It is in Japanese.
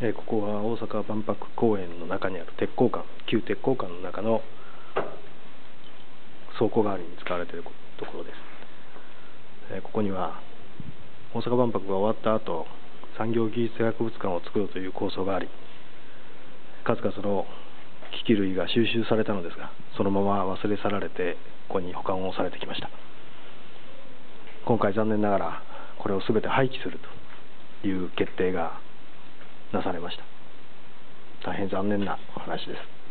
ここは大阪万博公園の中にある鉄鋼館、旧鉄鋼館の中の倉庫代わりに使われているところです。ここには大阪万博が終わった後、産業技術博物館を作ろうという構想があり、数々の機器類が収集されたのですが、そのまま忘れ去られてここに保管をされてきました。今回残念ながらこれを全て廃棄するという決定がなされました。大変残念なお話です。